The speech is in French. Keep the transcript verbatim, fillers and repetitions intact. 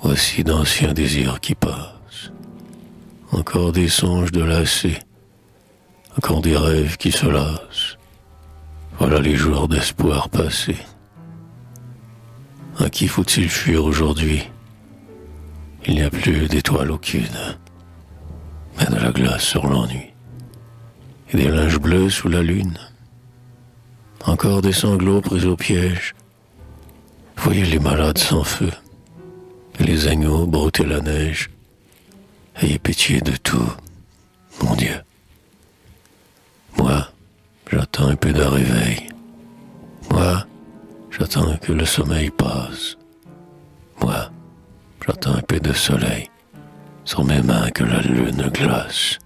Voici d'anciens désirs qui passent, encore des songes de lassés, encore des rêves qui se lassent. Voilà les jours d'espoir passés. À qui faut-il fuir aujourd'hui? Il n'y a plus d'étoile aucune, mais de la glace sur l'ennui, et des linges bleus sous la lune. Encore des sanglots pris au piège. Voyez les malades sans feu, et les agneaux brouter la neige. Ayez pitié de tout, mon Dieu. Moi, j'attends un peu de réveil. Moi, j'attends que le sommeil passe. Moi, j'attends un peu de soleil sur mes mains que la lune glace.